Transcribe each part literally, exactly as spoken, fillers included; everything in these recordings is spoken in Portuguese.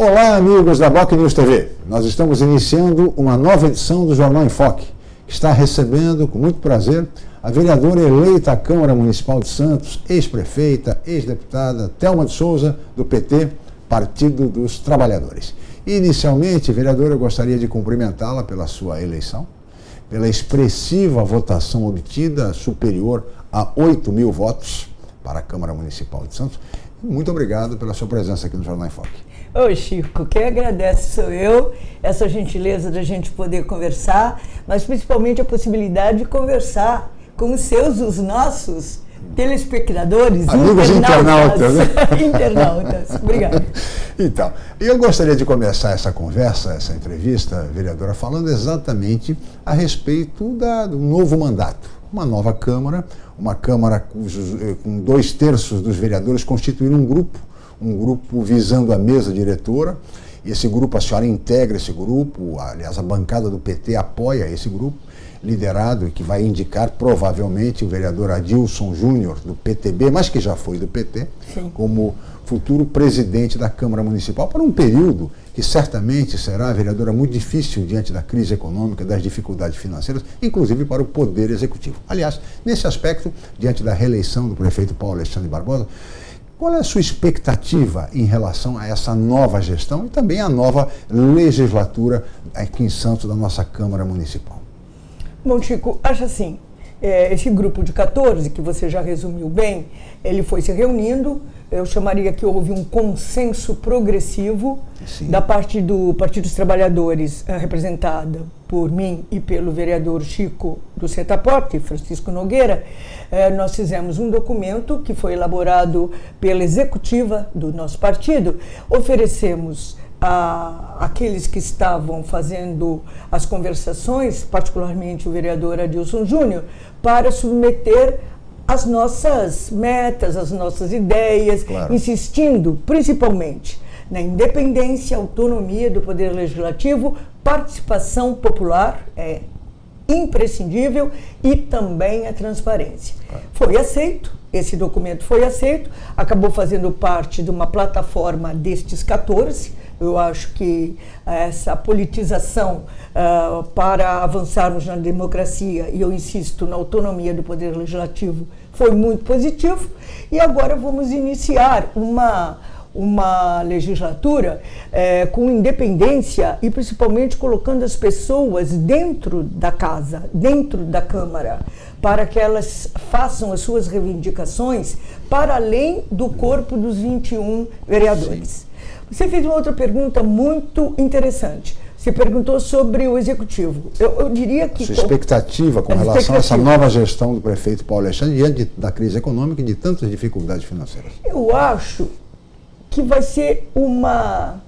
Olá, amigos da Boc News T V. Nós estamos iniciando uma nova edição do Jornal em Foque, que está recebendo com muito prazer a vereadora eleita à Câmara Municipal de Santos, ex-prefeita, ex-deputada Thelma de Souza, do P T, Partido dos Trabalhadores. Inicialmente, vereadora, eu gostaria de cumprimentá-la pela sua eleição, pela expressiva votação obtida, superior a oito mil votos para a Câmara Municipal de Santos. Muito obrigado pela sua presença aqui no Jornal em Foque. Ô Chico, quem agradece sou eu, essa gentileza da gente poder conversar, mas principalmente a possibilidade de conversar com os seus, os nossos telespectadores, amigos internautas. Internautas, internautas. Obrigada. Então, eu gostaria de começar essa conversa, essa entrevista, vereadora, falando exatamente a respeito da, do novo mandato. Uma nova Câmara, uma Câmara cujos, com dois terços dos vereadores constituíram um grupo, um grupo visando a mesa diretora. Esse grupo, a senhora integra esse grupo, aliás, a bancada do P T apoia esse grupo, liderado e que vai indicar provavelmente o vereador Adilson Júnior, do P T B, mas que já foi do P T, sim, como futuro presidente da Câmara Municipal, para um período que certamente será, vereadora, muito difícil diante da crise econômica, das dificuldades financeiras, inclusive para o Poder Executivo. Aliás, nesse aspecto, diante da reeleição do prefeito Paulo Alexandre Barbosa, qual é a sua expectativa em relação a essa nova gestão e também a nova legislatura aqui em Santos da nossa Câmara Municipal? Bom, Chico, acho assim, é, esse grupo de quatorze, que você já resumiu bem, ele foi se reunindo, eu chamaria que houve um consenso progressivo, sim, da parte do Partido dos Trabalhadores, é, representada por mim e pelo vereador Chico do Setaporte, Francisco Nogueira. É, nós fizemos um documento que foi elaborado pela executiva do nosso partido, oferecemos a aqueles que estavam fazendo as conversações, particularmente o vereador Adilson Júnior, para submeter as nossas metas, as nossas ideias, claro, insistindo principalmente na independência, autonomia do Poder Legislativo, participação popular é imprescindível e também a transparência. Claro. Foi aceito, esse documento foi aceito, acabou fazendo parte de uma plataforma destes quatorze. Eu acho que essa politização uh, para avançarmos na democracia, e eu insisto na autonomia do Poder Legislativo, foi muito positivo. E agora vamos iniciar uma, uma legislatura eh, com independência e principalmente colocando as pessoas dentro da casa, dentro da Câmara, para que elas façam as suas reivindicações para além do corpo dos vinte e um vereadores. Sim. Você fez uma outra pergunta muito interessante. Você perguntou sobre o Executivo. Eu, eu diria que... Sua expectativa com a relação expectativa. a essa nova gestão do prefeito Paulo Alexandre diante da crise econômica e de tantas dificuldades financeiras. Eu acho que vai ser uma...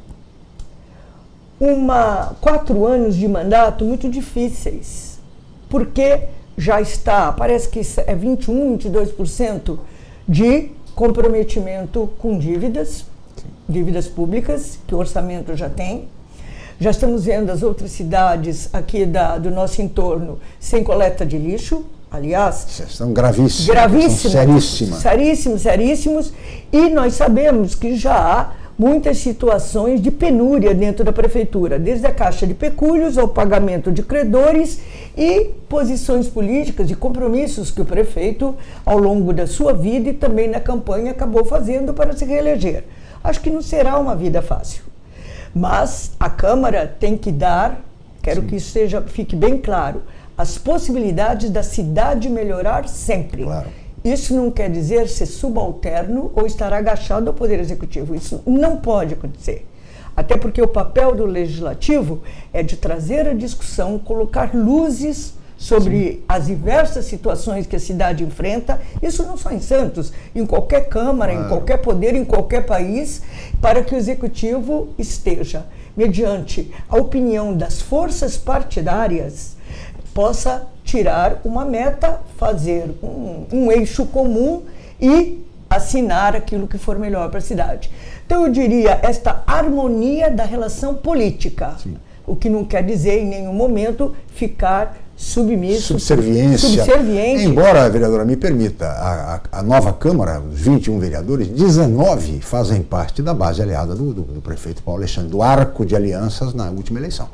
uma quatro anos de mandato muito difíceis, porque já está, parece que é vinte e um, vinte e dois por cento de comprometimento com dívidas, dívidas públicas, que o orçamento já tem. Já estamos vendo as outras cidades aqui da, do nosso entorno sem coleta de lixo, aliás... São gravíssimas, gravíssimas, são seríssimas. Seríssimos, seríssimos. E nós sabemos que já há muitas situações de penúria dentro da prefeitura, desde a caixa de pecúlios ao pagamento de credores e posições políticas e compromissos que o prefeito, ao longo da sua vida e também na campanha, acabou fazendo para se reeleger. Acho que não será uma vida fácil, mas a Câmara tem que dar, quero Sim. que isso seja, fique bem claro, as possibilidades da cidade melhorar sempre. Claro. Isso não quer dizer ser subalterno ou estar agachado ao Poder Executivo, isso não pode acontecer. Até porque o papel do Legislativo é de trazer a discussão, colocar luzes sobre Sim. as diversas situações que a cidade enfrenta, isso não só em Santos, em qualquer Câmara, claro. em qualquer poder, em qualquer país, para que o Executivo esteja, mediante a opinião das forças partidárias, possa tirar uma meta, fazer um, um eixo comum e assinar aquilo que for melhor para a cidade. Então eu diria esta harmonia da relação política, Sim. o que não quer dizer em nenhum momento ficar submisso, subserviência. subserviente. Embora, vereadora, me permita, a, a, a nova Câmara, os vinte e um vereadores, dezenove fazem parte da base aliada do, do, do prefeito Paulo Alexandre, do arco de alianças na última eleição.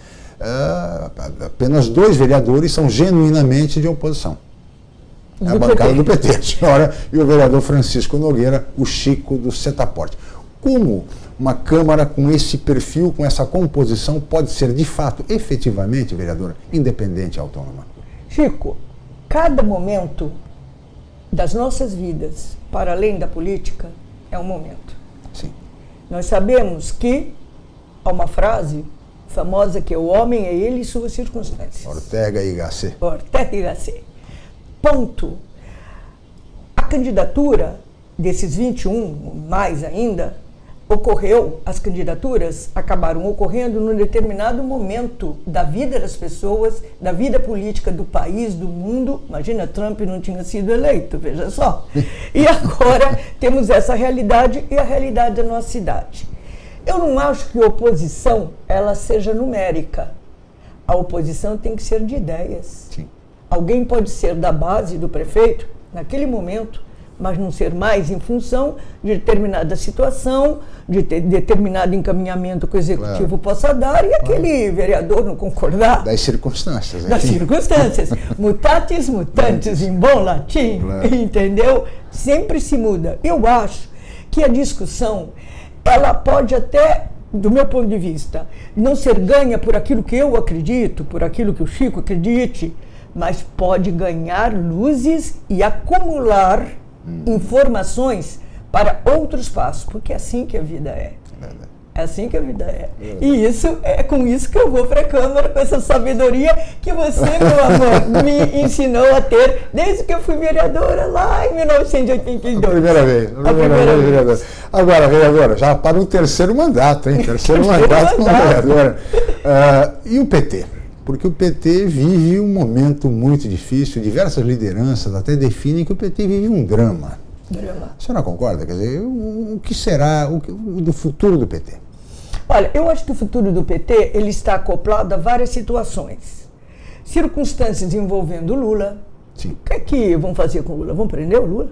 Uh, apenas dois vereadores são genuinamente de oposição. É a bancada do P T, a senhora e o vereador Francisco Nogueira, o Chico do Setaporte. Como uma Câmara com esse perfil, com essa composição, pode ser de fato, efetivamente, vereadora, independente e autônoma? Chico, cada momento das nossas vidas, para além da política, é um momento. Sim. Nós sabemos que há uma frase famosa que é o homem é ele e suas circunstâncias. Ortega y Gasset. Ortega y Gasset. Ponto. A candidatura desses vinte e um, mais ainda, ocorreu, as candidaturas acabaram ocorrendo num determinado momento da vida das pessoas, da vida política do país, do mundo. Imagina, Trump não tinha sido eleito, veja só. E agora temos essa realidade e a realidade da nossa cidade. Eu não acho que a oposição ela seja numérica. A oposição tem que ser de ideias. Sim. Alguém pode ser da base do prefeito, naquele momento, mas não ser mais em função de determinada situação, de ter determinado encaminhamento que o executivo claro. possa dar e aquele claro. vereador não concordar. Das circunstâncias. Das enfim. circunstâncias. Mutatis mutandis, em bom latim, claro. entendeu? Sempre se muda. Eu acho que a discussão, ela pode até, do meu ponto de vista, não ser ganha por aquilo que eu acredito, por aquilo que o Chico acredite, mas pode ganhar luzes e acumular hum. informações para outros passos, porque é assim que a vida é. É assim que a vida é. E isso é com isso que eu vou para a Câmara, com essa sabedoria que você, meu amor, me ensinou a ter desde que eu fui vereadora lá em mil novecentos e oitenta e dois. A primeira vez. A primeira, a primeira vez, vereadora. Agora, vereadora, já para o terceiro mandato, hein? Terceiro, terceiro mandato como vereadora. Uh, e o P T? Porque o P T vive um momento muito difícil, diversas lideranças até definem que o P T vive um drama. Drama. A senhora concorda? Quer dizer, o, o que será o, do futuro do P T? Olha, eu acho que o futuro do P T ele está acoplado a várias situações. Circunstâncias envolvendo o Lula. Sim. O que é que vão fazer com o Lula? Vão prender o Lula?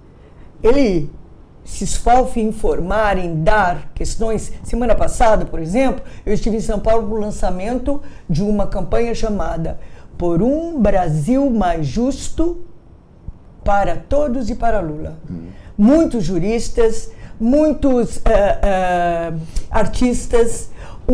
Ele se esforça em informar, em dar questões. Semana passada, por exemplo, eu estive em São Paulo para o lançamento de uma campanha chamada Por um Brasil Mais Justo para Todos e para Lula. Hum. Muitos juristas, muitos uh, uh, artistas,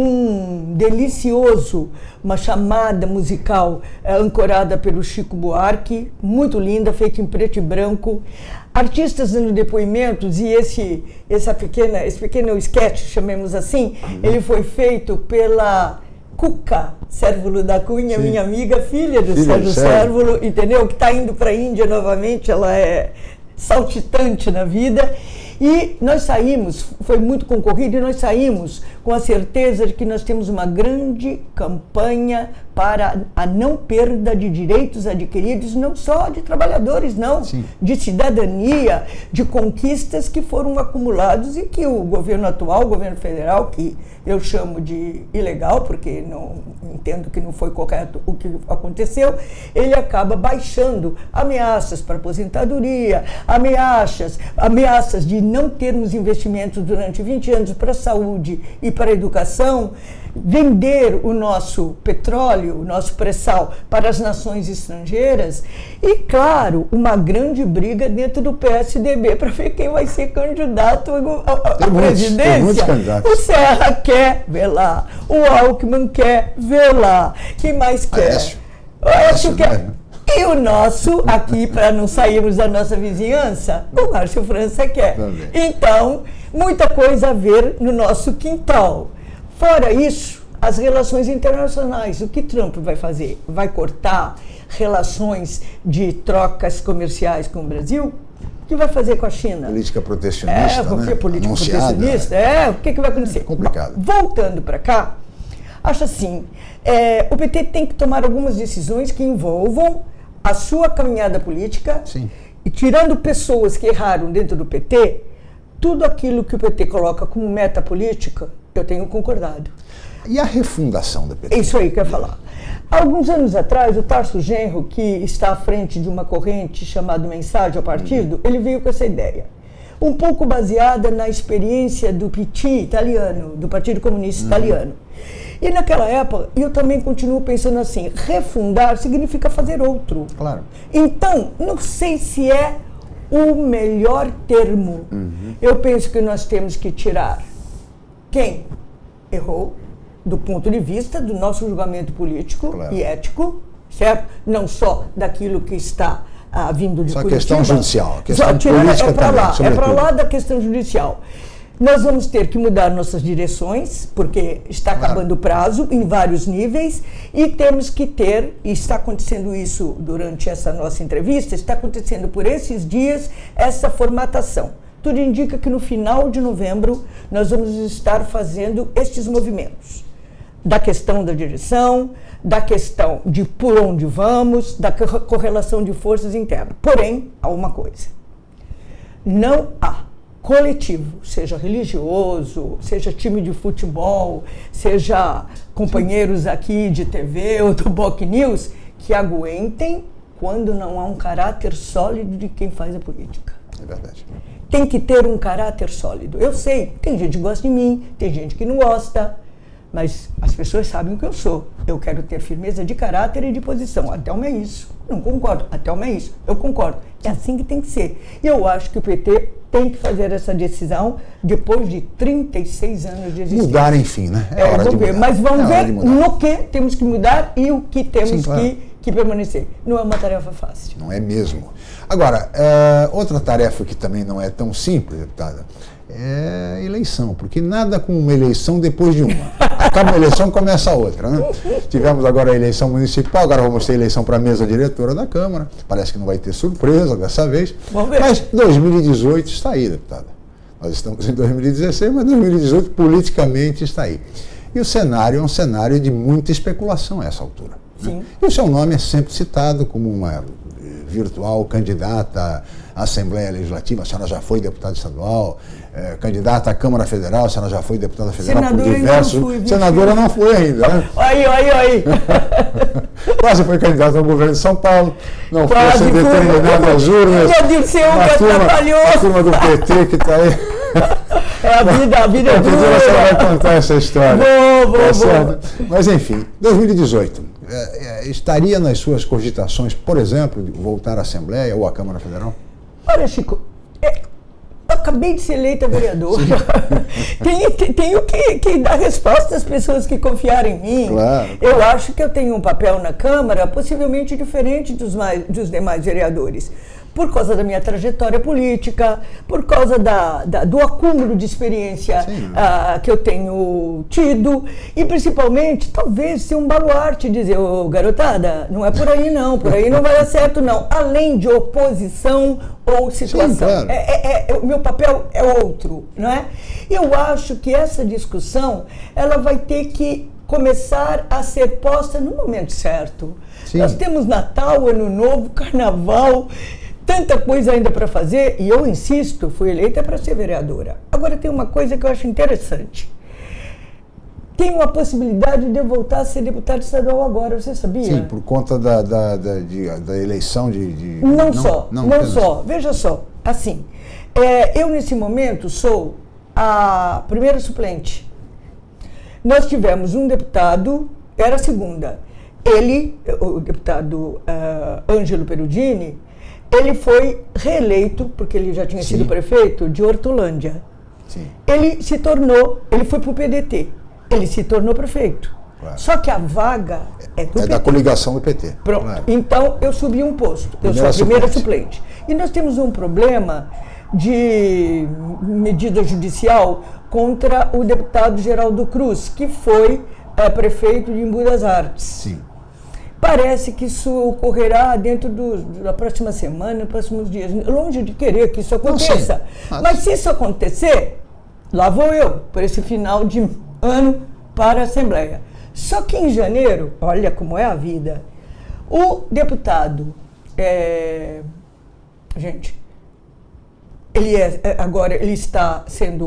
um delicioso, uma chamada musical uh, ancorada pelo Chico Buarque, muito linda, feita em preto e branco. Artistas dando depoimentos, e esse, essa pequena, esse pequeno sketch, chamemos assim, uhum. ele foi feito pela Cuca Cérvulo da Cunha, Sim. minha amiga, filha do filha Sérgio Cérvulo, entendeu? Que está indo para a Índia novamente, ela é saltitante na vida. E nós saímos, foi muito concorrido, e nós saímos com a certeza de que nós temos uma grande campanha para a não perda de direitos adquiridos, não só de trabalhadores, não, Sim. de cidadania, de conquistas que foram acumulados e que o governo atual, o governo federal, que eu chamo de ilegal, porque não entendo que não foi correto o que aconteceu, ele acaba baixando ameaças para aposentadoria, ameaças, ameaças de não termos investimentos durante vinte anos para a saúde e para a educação, vender o nosso petróleo, o nosso pré-sal para as nações estrangeiras e, claro, uma grande briga dentro do P S D B para ver quem vai ser candidato à presidência. O Serra quer ver lá, o Alckmin quer ver lá, quem mais quer? Aécio. O Aécio quer. E o nosso, aqui, para não sairmos da nossa vizinhança, o Márcio França quer. Também. Então, muita coisa a ver no nosso quintal. Fora isso, as relações internacionais. O que Trump vai fazer? Vai cortar relações de trocas comerciais com o Brasil? O que vai fazer com a China? Política protecionista, É, porque né? política Anunciada, protecionista, é, o que, que vai acontecer? É complicado. Voltando para cá, acho assim, é, o P T tem que tomar algumas decisões que envolvam a sua caminhada política. Sim. E tirando pessoas que erraram dentro do P T, tudo aquilo que o P T coloca como meta política, eu tenho concordado. E a refundação do P T? É isso aí que eu ia falar. Alguns anos atrás, o Tarso Genro, que está à frente de uma corrente chamada Mensagem ao Partido, uhum. ele veio com essa ideia. Um pouco baseada na experiência do P T italiano, do Partido Comunista uhum. Italiano. E naquela época, eu também continuo pensando assim, refundar significa fazer outro. Claro. Então, não sei se é o melhor termo. Uhum. Eu penso que nós temos que tirar quem errou, do ponto de vista do nosso julgamento político claro. E ético, certo? Não só daquilo que está ah, vindo de só Curitiba. Só questão judicial, questão tirar, política é para lá, também, é para lá da questão judicial. Nós vamos ter que mudar nossas direções, porque está acabando o prazo em vários níveis, e temos que ter, e está acontecendo isso durante essa nossa entrevista, está acontecendo por esses dias, essa formatação. Tudo indica que no final de novembro nós vamos estar fazendo estes movimentos. Da questão da direção, da questão de por onde vamos, da correlação de forças internas. Porém, há uma coisa. Não há coletivo, seja religioso, seja time de futebol, seja companheiros aqui de T V ou do Boc News, que aguentem quando não há um caráter sólido de quem faz a política. É verdade. Tem que ter um caráter sólido. Eu sei, tem gente que gosta de mim, tem gente que não gosta, mas as pessoas sabem o que eu sou. Eu quero ter firmeza de caráter e de posição. A Thelma é isso. Não concordo. A Thelma é isso. Eu concordo. É assim que tem que ser. E eu acho que o P T tem que fazer essa decisão depois de trinta e seis anos de existência. Mudar, enfim, né? É, é hora de ver. mudar. Mas vamos é ver no que temos que mudar e o que temos Sim, claro. que, que permanecer. Não é uma tarefa fácil. Não é mesmo. Agora, é, outra tarefa que também não é tão simples, deputada, é eleição, porque nada com uma eleição depois de uma. Acaba uma eleição, começa a outra, né? Tivemos agora a eleição municipal, agora vamos ter eleição para a mesa diretora da Câmara. Parece que não vai ter surpresa dessa vez. Mas dois mil e dezoito está aí, deputada. Nós estamos em dois mil e dezesseis, mas dois mil e dezoito politicamente está aí. E o cenário é um cenário de muita especulação a essa altura. Sim. Né? E o seu nome é sempre citado como uma virtual candidata à Assembleia Legislativa, a senhora já foi deputada estadual, é, candidata à Câmara Federal, a senhora já foi deputada federal Senadora por diversos... Não fui, Senadora não foi ainda, né? Aí, aí, aí. Quase foi candidata ao governo de São Paulo, não Quase foi determinada às urnas. Meu Deus do céu, que atrapalhou. A turma do P T que está aí. É a vida, a vida é dura. A senhora vai contar essa história. Vou, vou, é vou. Mas enfim, dois mil e dezoito, é, é, estaria nas suas cogitações, por exemplo, de voltar à Assembleia ou à Câmara Federal? Olha, Chico, é, eu acabei de ser eleita vereadora. tenho, tenho que, que dar resposta às pessoas que confiaram em mim. Claro. Eu acho que eu tenho um papel na Câmara possivelmente diferente dos, mais, dos demais vereadores. Por causa da minha trajetória política, por causa da, da, do acúmulo de experiência uh, que eu tenho tido, e principalmente, talvez, ser um baluarte, dizer, ô, garotada, não é por aí não, por aí não vai dar certo não, além de oposição ou situação. Sim, claro. é, é, é, o meu papel é outro, não é? Eu acho que essa discussão, ela vai ter que começar a ser posta no momento certo. Sim. Nós temos Natal, Ano Novo, Carnaval... Tanta coisa ainda para fazer, e eu insisto, fui eleita para ser vereadora. Agora tem uma coisa que eu acho interessante. Tem uma possibilidade de eu voltar a ser deputado estadual agora, você sabia? Sim, por conta da, da, da, de, da eleição de... de... Não, não só, não, não só. Veja só, assim, é, eu nesse momento sou a primeira suplente. Nós tivemos um deputado, era a segunda. Ele, o deputado uh, Ângelo Perudini, ele foi reeleito, porque ele já tinha Sim. sido prefeito, de Hortolândia. Sim. Ele se tornou, ele foi para o P D T, ele se tornou prefeito. Claro. Só que a vaga é do é P T. Da coligação do P T. Pronto, claro. Então eu subi um posto, Primeira eu sou a primeira suplente. suplente. E nós temos um problema de medida judicial contra o deputado Geraldo Cruz, que foi é, prefeito de Embu das Artes. Sim. Parece que isso ocorrerá dentro do, da próxima semana, nos próximos dias. Longe de querer que isso aconteça. Mas... Mas se isso acontecer, lá vou eu, por esse final de ano, para a Assembleia. Só que em janeiro, olha como é a vida, o deputado, é, gente, ele é, agora ele está sendo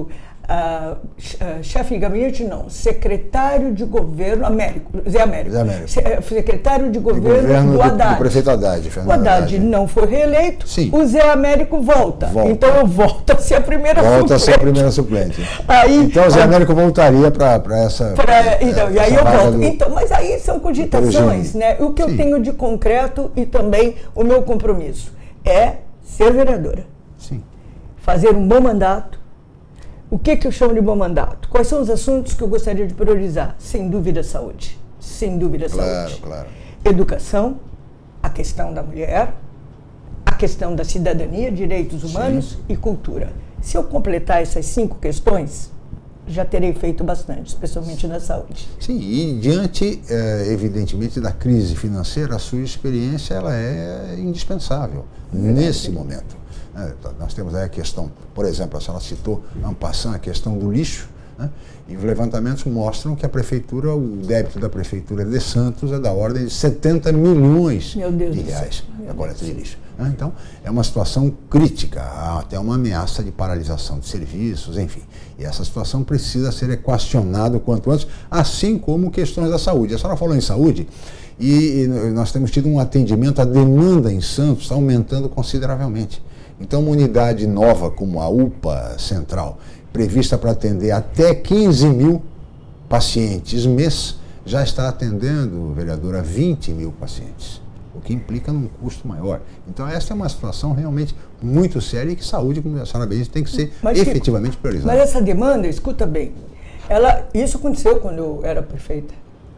Uh, uh, chefe de gabinete, não, secretário de governo, Américo, Zé Américo, Zé Américo. Se, uh, secretário de governo, de governo do, do Haddad. Do prefeito Haddad. O Haddad, Haddad não foi reeleito, Sim. o Zé Américo volta. volta. Então eu volto a ser a primeira volta suplente. Volta a ser a primeira suplente. Aí, então o Zé Américo voltaria para essa... Pra, então, e aí eu volto. Do, então, mas aí são cogitações, né? O que Sim. eu tenho de concreto e também o meu compromisso é ser vereadora. Sim. Fazer um bom mandato. O que, que eu chamo de bom mandato? Quais são os assuntos que eu gostaria de priorizar? Sem dúvida, saúde. Sem dúvida, claro, saúde. Claro. Educação, a questão da mulher, a questão da cidadania, direitos humanos Sim. e cultura. Se eu completar essas cinco questões, já terei feito bastante, especialmente na saúde. Sim, e diante, é, evidentemente, da crise financeira, a sua experiência ela é indispensável Verdade. nesse momento. É, nós temos aí a questão, por exemplo, a senhora citou, en passant, a questão do lixo, né? E os levantamentos mostram que a prefeitura, o débito da prefeitura de Santos é da ordem de setenta milhões de reais na coleta de lixo. Né? Então, é uma situação crítica, há até uma ameaça de paralisação de serviços, enfim. E essa situação precisa ser equacionada o quanto antes, assim como questões da saúde. A senhora falou em saúde, e, e nós temos tido um atendimento, a demanda em Santos está aumentando consideravelmente. Então, uma unidade nova como a U P A Central, prevista para atender até quinze mil pacientes mês, já está atendendo, vereadora, vinte mil pacientes, o que implica num custo maior. Então, essa é uma situação realmente muito séria e que saúde, como a senhora bem disse, tem que ser mas, efetivamente priorizada. Mas essa demanda, escuta bem, ela, isso aconteceu quando eu era prefeita.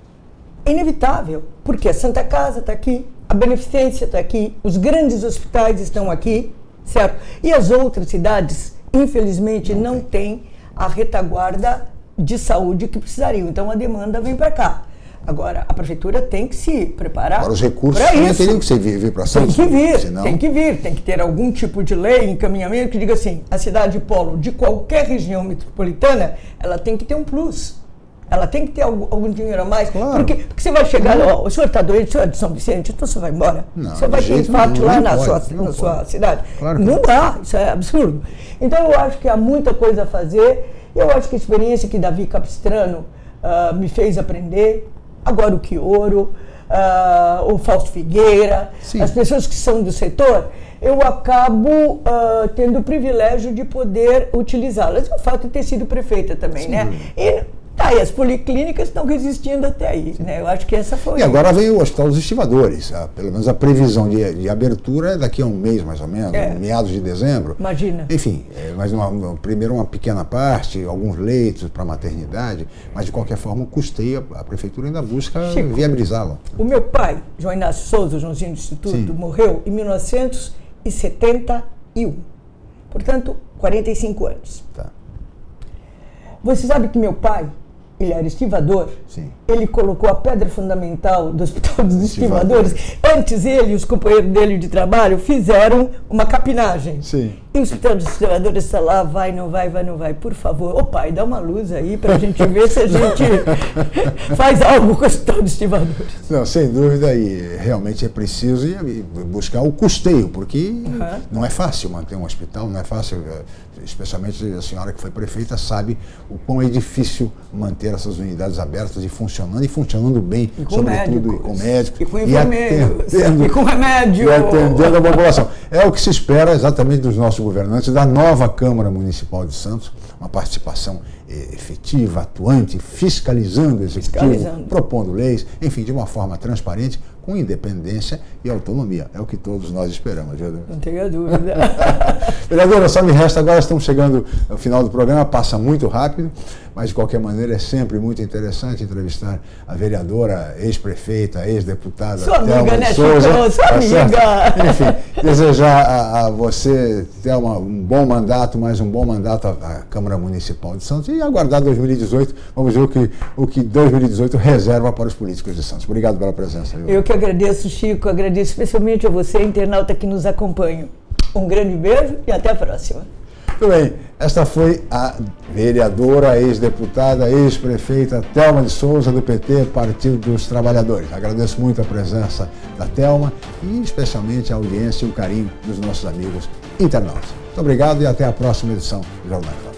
É inevitável, porque a Santa Casa está aqui, a Beneficência está aqui, os grandes hospitais estão aqui, certo? E as outras cidades, infelizmente, não, não têm a retaguarda de saúde que precisariam. Então, a demanda vem para cá. Agora, a prefeitura tem que se preparar. Agora, os recursos também teriam que vir, vir para Santos. Tem que vir, senão... tem que vir. Tem que ter algum tipo de lei, encaminhamento que diga assim, a cidade polo de qualquer região metropolitana, ela tem que ter um plus. Ela tem que ter algum, algum dinheiro a mais. Claro. Porque, porque você vai chegar, ó, o senhor está doente, o senhor é de São Vicente, então você vai embora. Não, você vai ter infarto lá na, pode, sua, na sua cidade. Claro não, não dá, isso é absurdo. Então eu acho que há muita coisa a fazer. Eu acho que a experiência que Davi Capistrano uh, me fez aprender, agora o Quioro, uh, o Fausto Figueira, Sim. as pessoas que são do setor, eu acabo uh, tendo o privilégio de poder utilizá-las. E o fato de ter sido prefeita também, Sim. né? E, Tá, e as policlínicas estão resistindo até aí, né? Eu acho que essa foi... E agora vem o Hospital dos Estivadores, a, pelo menos a previsão de, de abertura é daqui a um mês, mais ou menos, é. meados de dezembro. Imagina. Enfim, é, mas uma, uma, primeiro uma pequena parte, alguns leitos para maternidade, mas de qualquer forma o custeio, a, a prefeitura ainda busca viabilizá-la. O meu pai, João Inácio Souza, o Joãozinho do Instituto, Sim. morreu em mil novecentos e setenta e um, portanto, quarenta e cinco anos. Tá. Você sabe que meu pai, ele era estivador, Sim. ele colocou a pedra fundamental do Hospital dos Estivadores. Antes ele e os companheiros dele de trabalho fizeram uma capinagem. Sim. E o Hospital dos Estivadores está lá, vai, não vai, vai, não vai. Por favor, ô pai, dá uma luz aí para a gente ver se a gente faz algo com o Hospital dos Estivadores. Não, sem dúvida, e realmente é preciso buscar o custeio, porque uhum. não é fácil manter um hospital, não é fácil, especialmente a senhora que foi prefeita sabe o quão é difícil manter essas unidades abertas e funcionando, e funcionando bem, e com sobretudo médicos, e com médicos, e com enfermeiros, e, atendendo, e com remédio. E atendendo a população. É o que se espera exatamente dos nossos governantes, da nova Câmara Municipal de Santos, uma participação efetiva, atuante, fiscalizando o executivo, fiscalizando. propondo leis, enfim, de uma forma transparente, com independência e autonomia. É o que todos nós esperamos, viu? Não tenha dúvida. Vereadora, só me resta agora, estamos chegando ao final do programa, passa muito rápido, mas de qualquer maneira é sempre muito interessante entrevistar a vereadora, ex-prefeita, ex-deputada Sua amiga, né, Souza, Sua amiga. Enfim, desejar a, a você ter uma, um bom mandato, mais um bom mandato à, à Câmara Municipal de Santos e aguardar dois mil e dezoito, vamos ver o que, o que dois mil e dezoito reserva para os políticos de Santos. Obrigado pela presença. Viu? Eu que agradeço, Chico, agradeço especialmente a você, internauta que nos acompanha. Um grande beijo e até a próxima. Muito bem, esta foi a vereadora, ex-deputada, ex-prefeita Thelma de Souza, do P T, Partido dos Trabalhadores. Agradeço muito a presença da Thelma e especialmente a audiência e o carinho dos nossos amigos internautas. Muito obrigado e até a próxima edição do Jornal.